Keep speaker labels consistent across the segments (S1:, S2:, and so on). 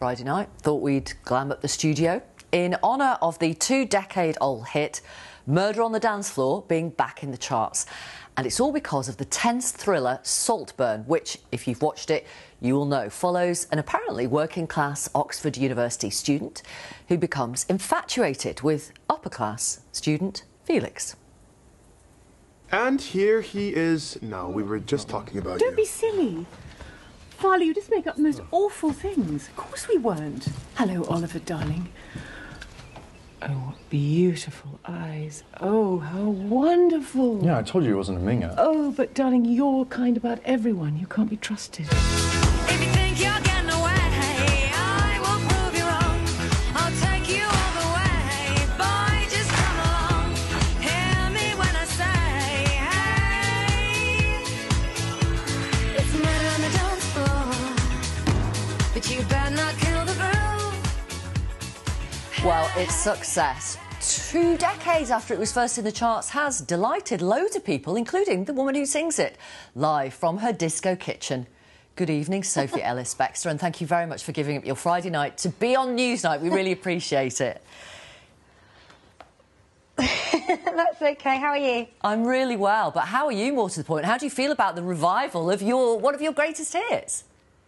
S1: Friday night, thought we'd glam up the studio in honour of the 2-decade-old hit Murder on the Dance Floor being back in the charts. And it's all because of the tense thriller Saltburn, which, if you've watched it, you will know follows an apparently working-class Oxford University student who becomes infatuated with upper-class student Felix.
S2: And here he is now. We were just talking about you.
S3: Don't be silly. Farley, you just make up the most awful things. Of course we weren't. Hello, Oliver, darling. Oh, what beautiful eyes. Oh, how wonderful.
S4: Yeah, I told you he wasn't a minger.
S3: Oh, but darling, you're kind about everyone. You can't be trusted.
S5: If you think you're getting away, I will prove you wrong. I'll take you all the way. Boy, just come along. Hear me when I say, hey. It's murder on the dance floor, but you better not kill the groove.
S1: Well, its success, 2 decades after it was first in the charts, has delighted loads of people, including the woman who sings it, live from her disco kitchen. Good evening, Sophie Ellis-Bextor, and thank you very much for giving up your Friday night to be on Newsnight. We really appreciate it.
S6: That's okay. How are you? I'm
S1: really well, but how are you, more to the point? How do you feel about the revival of one of your greatest hits?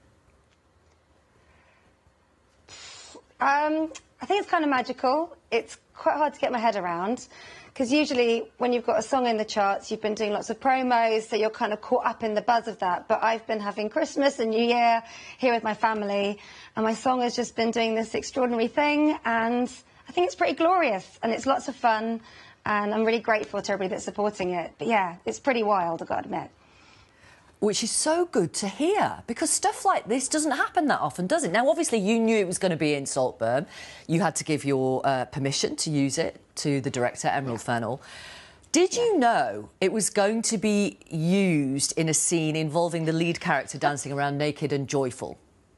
S6: I think it's kind of magical. It's quite hard to get my head around because usually when you've got a song in the charts, you've been doing lots of promos, so you're kind of caught up in the buzz of that. But I've been having Christmas and New Year here with my family, and my song has just been doing this extraordinary thing, and I think it's pretty glorious, and it's lots of fun, and I'm really grateful to everybody that's supporting it. But yeah, it's pretty wild, I've got to admit.
S1: Which is so good to hear, because stuff like this doesn't happen that often, does it? Now, obviously, you knew it was going to be in Saltburn. You had to give your permission to use it to the director, Emerald Fennell. Did you know it was going to be used in a scene involving the lead character dancing around naked and joyful?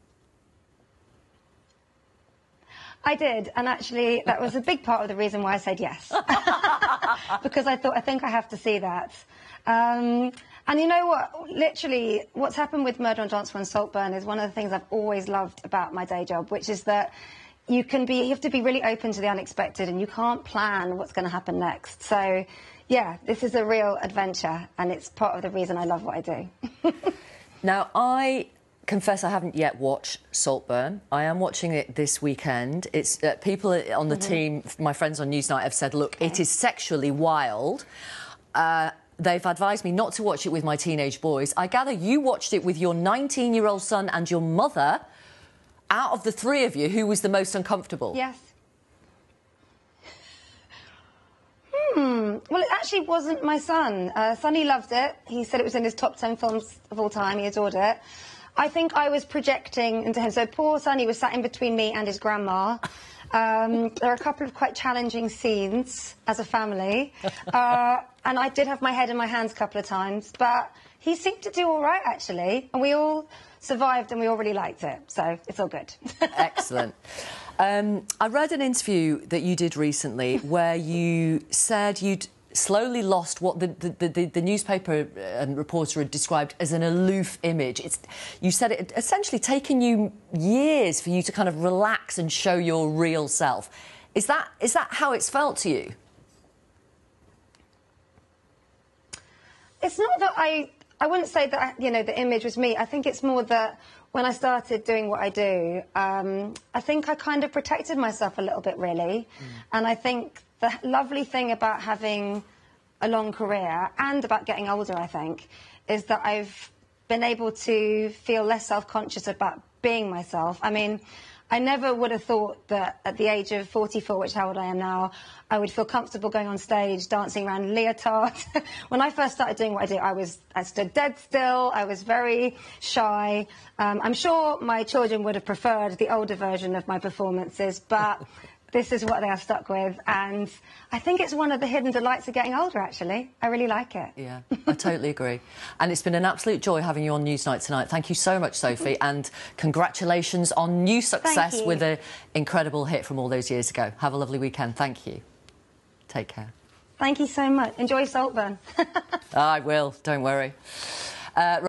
S6: I did, and actually that was a big part of the reason why I said yes. Because I think I have to see that. And you know what? Literally, what's happened with Murder on Dance Floor and Saltburn is one of the things I've always loved about my day job, which is that you have to be really open to the unexpected, and you can't plan what's going to happen next. So, yeah, this is a real adventure, and it's part of the reason I love what I do.
S1: Now, I confess I haven't yet watched Saltburn. I am watching it this weekend. It's people on the team, my friends on Newsnight, have said, look, it is sexually wild. They've advised me not to watch it with my teenage boys. I gather you watched it with your 19-year-old son and your mother. Out of the three of you, who was the most uncomfortable?
S6: Yes. Well, it actually wasn't my son. Sonny loved it. He said it was in his top 10 films of all time. He adored it. I think I was projecting into him. So poor Sonny was sat in between me and his grandma. There are a couple of quite challenging scenes as a family. And I did have my head in my hands a couple of times. But he seemed to do all right, actually. And we all survived and we all really liked it. So it's all good. Excellent.
S1: I read an interview that you did recently where you said you'd slowly lost what the newspaper and reporter had described as an aloof image. You said it had essentially taken you years for you to kind of relax and show your real self. Is that how it's felt to you?
S6: It's not that I wouldn't say that, you know, the image was me. I think it's more that when I started doing what I do, I think I kind of protected myself a little bit, really. And I think the lovely thing about having a long career and about getting older, I think, is that I've been able to feel less self-conscious about being myself. I mean, I never would have thought that at the age of 44, which is how old I am now, I would feel comfortable going on stage, dancing around leotard. When I first started doing what I do, I stood dead still. I was very shy. I'm sure my children would have preferred the older version of my performances, but this is what they are stuck with, and I think it's one of the hidden delights of getting older, actually. I really like it.
S1: Yeah, I totally agree. And it's been an absolute joy having you on Newsnight tonight. Thank you so much, Sophie, and congratulations on new success with an incredible hit from all those years ago. Have a lovely weekend. Thank you. Take care.
S6: Thank you so much. Enjoy Saltburn.
S1: I will, don't worry.